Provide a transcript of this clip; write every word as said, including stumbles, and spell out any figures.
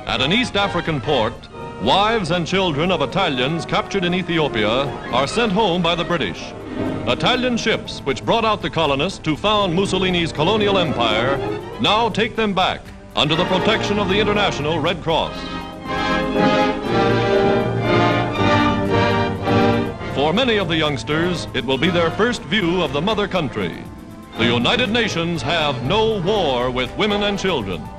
At an East African port, wives and children of Italians captured in Ethiopia are sent home by the British. Italian ships, which brought out the colonists to found Mussolini's colonial empire, now take them back under the protection of the International Red Cross. For many of the youngsters, it will be their first view of the mother country. The United Nations have no war with women and children.